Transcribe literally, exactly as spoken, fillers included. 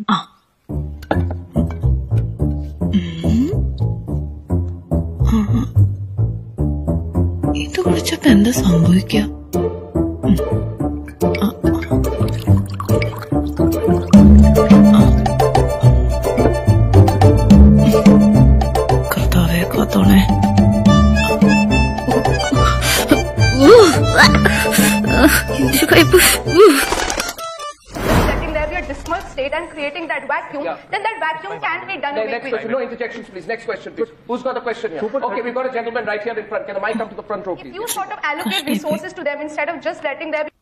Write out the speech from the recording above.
ഇത് കുടിച്ചപ്പോ എന്താ സംഭവിക്കുക? കർത്താവേ കാത്തോണേ. dismal state and creating that vacuum, yeah. then that vacuum yeah. can be done no, away next with. question. No interjections, please. Next question, please. Who's got a question here? Super okay, we've got a gentleman right here in front. Can the mic come to the front row, please? If you sort of allocate resources to them instead of just letting them